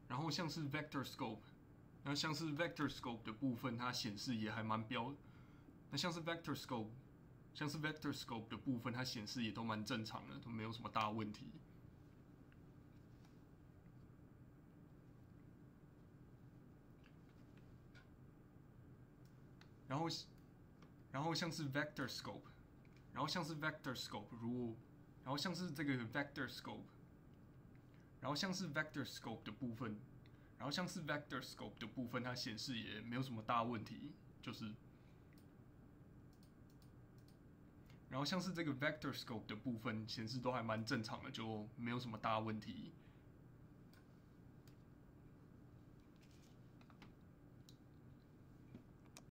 然后像是 Vector Scope，然后像是 Vector Scope 的部分，它显示也还蛮标。那像是 Vector Scope 的部分，它显示也都蛮正常的，都没有什么大问题。然后像是 Vector Scope，然后像是 Vector Scope，然后像是这个 Vector Scope，然后像是 Vector Scope 的部分，然后像是 Vector Scope 的部分，它显示也没有什么大问题，就是。然后像是这个 Vector Scope 的部分显示都还蛮正常的，就没有什么大问题。